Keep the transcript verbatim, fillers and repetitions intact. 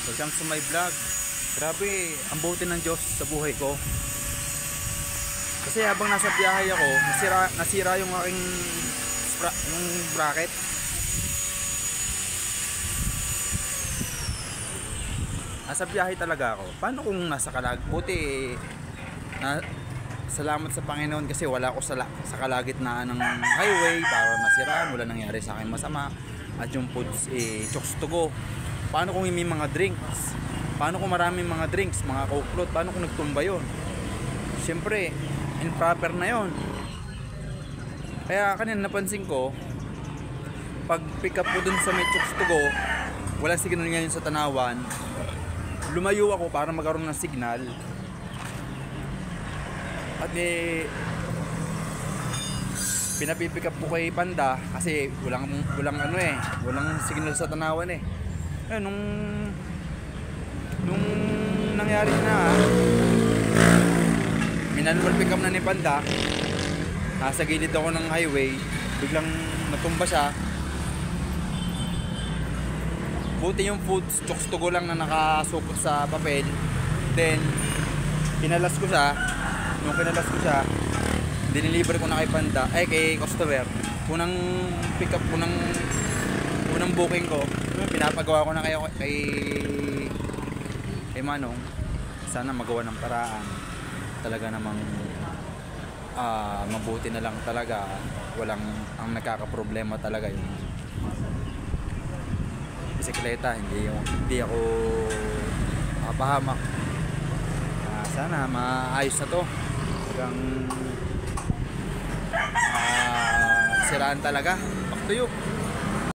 Welcome to my vlog. Grabe, ang buti ng Diyos sa buhay ko. Kasi habang nasa biyahe ako, nasira, nasira yung aking yung bracket. Nasa biyahe talaga ako. Paano kung nasa kalag? Buti na, salamat sa Panginoon kasi wala ako sa, sa kalagitnaan ng highway para masiraan, wala nangyari sa akin masama. At yung foods eh, chokes to go. Paano kung may mga drinks? Paano kung maraming mga drinks, mga coke, paano kung nagtumba yun? Siyempre, improper na yun. Kaya kanina napansin ko, pag pick up ko dun sa may chokes to go, wala signal ngayon sa Tanawan, lumayo ako para magkaroon ng signal. At eh, pinapipick up ko kay Panda kasi walang, walang ano eh, walang signal sa Tanawan eh. Eh, nung nung nangyari na minanwal pick up na ni Panda, nasa gilid ako ng highway, biglang natumba siya. Buti yung food chokes to go lang na nakasupot sa papel. Then pinalas ko siya. Nung pinalas ko siya, diniliver ko na kay Panda, ay kay customer. Unang pick up ko ng unang booking ko, pinapagawa ko na kayo kay kay Manong. Sana magawa ng paraan. Talaga namang uh, mabuti na lang talaga. Walang ang nagkakaproblema talaga yung bisikleta. Hindi yung hindi ako mapahamak. Uh, sana maayos na to. Hanggang uh, siraan talaga. Back to you.